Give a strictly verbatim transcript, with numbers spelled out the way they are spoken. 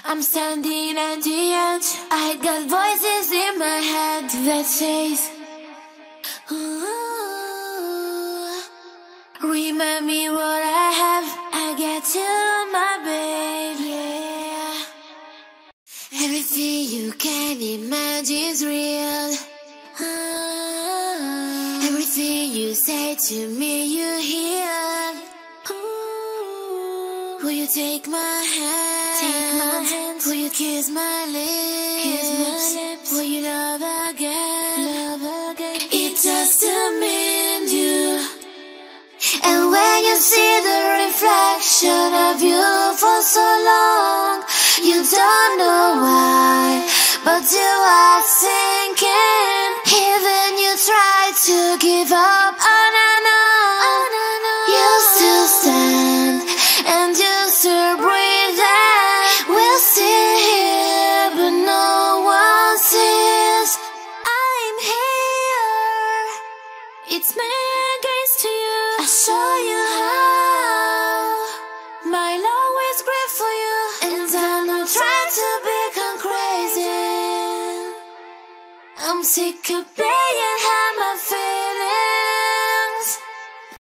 I'm standing at the edge. I got voices in my head that says, ooh, remind me what I have. I get to my babe, yeah. Everything you can imagine's real. uh, Everything you say to me, you hear. Ooh, will you take my hand? Take my hand. Will you kiss my lips? Kiss my lips. Will you love again? Love again. It just to me and you. And when you see the reflection of you for so long, you don't know why, but you are sinking. Even you try to give up, on and on, you still stand and you still breathe. And we're still here, but no one sees. I'm here. It's me against you. I show you how my love is great for you, and I'm not trying to become crazy. I'm sick of being how I feel.